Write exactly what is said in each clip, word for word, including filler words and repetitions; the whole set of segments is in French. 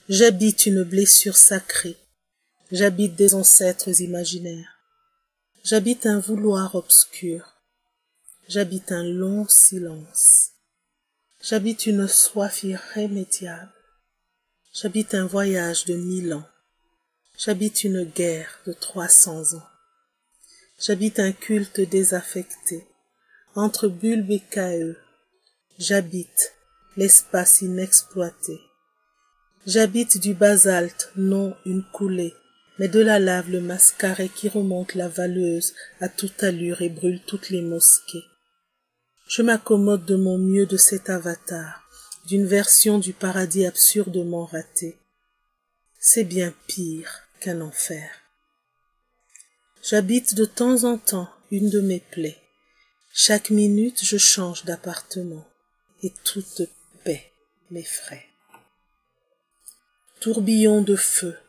J'habite une blessure sacrée. J'habite des ancêtres imaginaires. J'habite un vouloir obscur. J'habite un long silence. J'habite une soif irrémédiable. J'habite un voyage de mille ans. J'habite une guerre de trois cents ans. J'habite un culte désaffecté, entre bulbes et caeux. J'habite l'espace inexploité. J'habite du basalte, non une coulée, mais de la lave le mascaret qui remonte la valeuse à toute allure et brûle toutes les mosquées. Je m'accommode de mon mieux de cet avatar, d'une version du paradis absurdement ratée. C'est bien pire qu'un enfer. J'habite de temps en temps une de mes plaies. Chaque minute je change d'appartement, et toute paix m'effraie. Tourbillon de feu,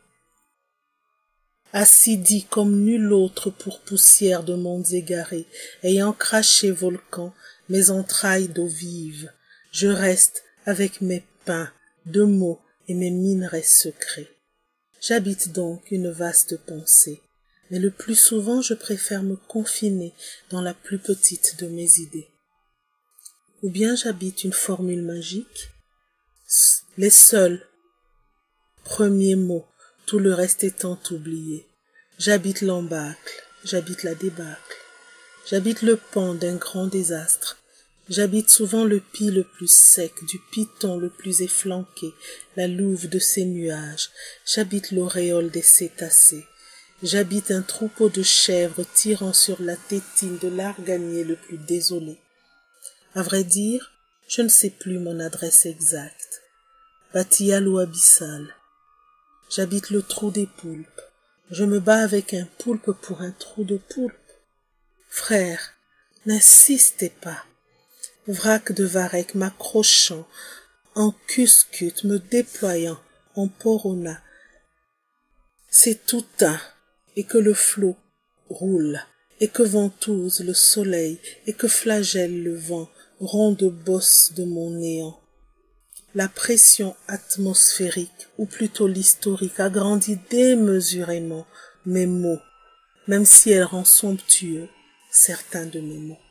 assidie comme nul autre pour poussière de mondes égarés, ayant craché volcan, mes entrailles d'eau vive, je reste avec mes pains de mots et mes minerais secrets. J'habite donc une vaste pensée, mais le plus souvent je préfère me confiner dans la plus petite de mes idées. Ou bien j'habite une formule magique, les seuls premiers mots, tout le reste étant oublié. J'habite l'embâcle, j'habite la débâcle, j'habite le pan d'un grand désastre, j'habite souvent le pis le plus sec, du python le plus efflanqué, la louve de ses nuages, j'habite l'auréole des cétacés, j'habite un troupeau de chèvres tirant sur la tétine de l'arganier le plus désolé. À vrai dire, je ne sais plus mon adresse exacte, bâtillale ou abyssale. J'habite le trou des poulpes. Je me bats avec un poulpe pour un trou de poulpe. Frère, n'insistez pas. Vrac de varech m'accrochant, en cuscute me déployant, en porona. C'est tout un, et que le flot roule, et que ventouse le soleil, et que flagelle le vent, ronde bosse de mon néant. La pression atmosphérique, ou plutôt l'historique, agrandit démesurément mes mots, même si elle rend somptueux certains de mes mots.